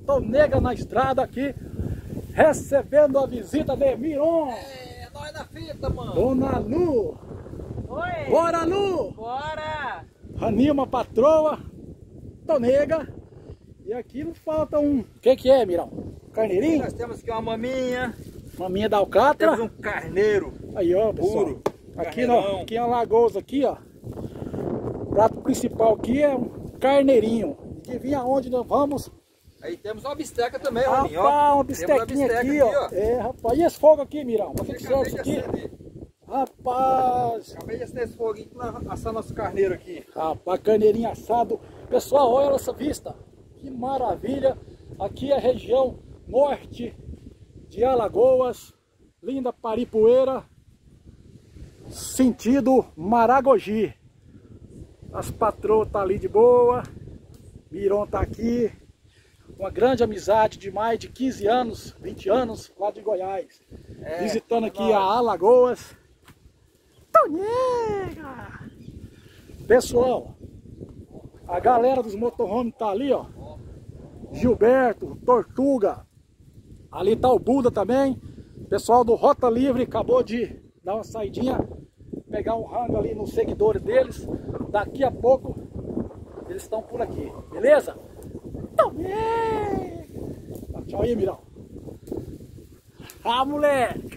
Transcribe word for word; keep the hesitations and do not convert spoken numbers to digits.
Tonega na estrada aqui, recebendo a visita de Miron. É, nós na fita, mano. Dona Lu. Oi. Bora, Lu. Bora. Ranilma, patroa, Tonega. E aqui não falta um... O que que é, Mirão? Carneirinho? Nós temos aqui uma maminha. Maminha da alcatra. Temos um carneiro. Aí, ó, pessoal. Puro. Aqui, no, aqui em Alagoas, aqui, ó. O prato principal aqui é um carneirinho. Que vinha aonde nós vamos. Aí temos uma bisteca também, Roninho, ó. Rapaz, uma Temos bistequinha bisteca aqui, ó. É, rapaz. E esse fogo aqui, Mirão? Pra que serve isso aqui? acender. Rapaz. Acabei de acender esse foguinho para assar nosso carneiro aqui. Rapaz, carneirinho assado. Pessoal, olha essa vista. Que maravilha. Aqui é a região norte de Alagoas. Linda Paripueira. Sentido Maragogi. As patroas tá ali de boa. Miron tá aqui. Uma grande amizade de mais de quinze anos, vinte anos, lá de Goiás. É, visitando é aqui nóis. a Alagoas. Tonega! Pessoal, a galera dos motorhomes tá ali, ó. Gilberto, Tortuga. Ali tá o Buda também. Pessoal do Rota Livre acabou de dar uma saidinha, pegar um rango ali nos seguidores deles. Daqui a pouco eles estão por aqui, beleza? Tonega! Tchau aí, Mirão. Ah, moleque!